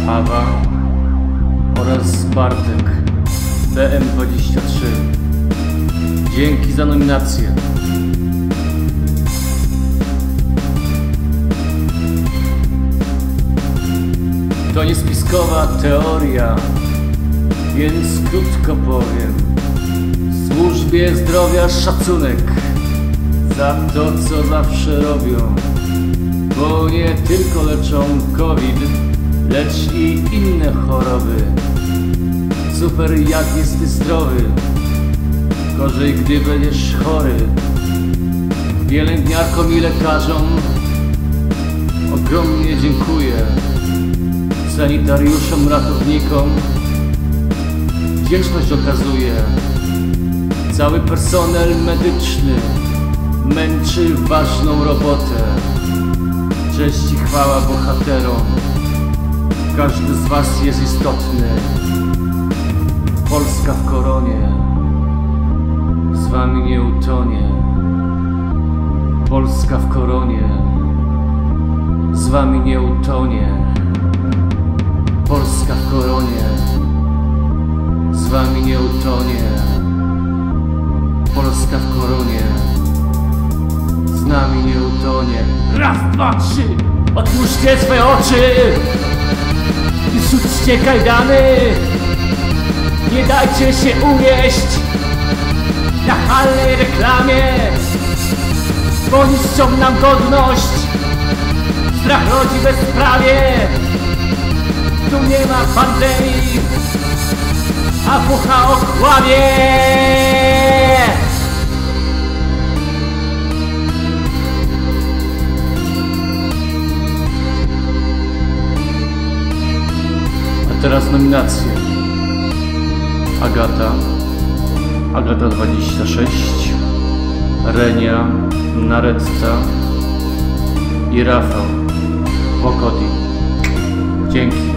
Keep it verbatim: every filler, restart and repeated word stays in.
Pawa oraz Bartek B M dwadzieścia trzy. Dzięki za nominację. To nie spiskowa teoria, więc krótko powiem. Służbie zdrowia szacunek za to, co zawsze robią, bo nie tylko leczą COVID, lecz i inne choroby. Super jak jesteś zdrowy, gorzej gdy będziesz chory. Pielęgniarkom i lekarzom ogromnie dziękuję. Sanitariuszom, ratownikom wdzięczność okazuję. Cały personel medyczny męczy ważną robotę. Cześć i chwała bohaterom, każdy z was jest istotny. Polska w koronie z wami nie utonie. Polska w koronie z wami nie utonie. Polska w koronie z wami nie utonie. Polska w koronie z nami nie utonie. Raz, dwa, trzy, otwórzcie swe oczy i rzućcie kajdany. Nie dajcie się uwieść nachalnej reklamie, bo niszczą nam godność. Strach rodzi bezprawie. Tu nie ma pandemii, a W H O kłamie. A teraz nominacje. Agata, Agata dwadzieścia sześć, Renia, Naretta i Rafał Wokodi. Dzięki.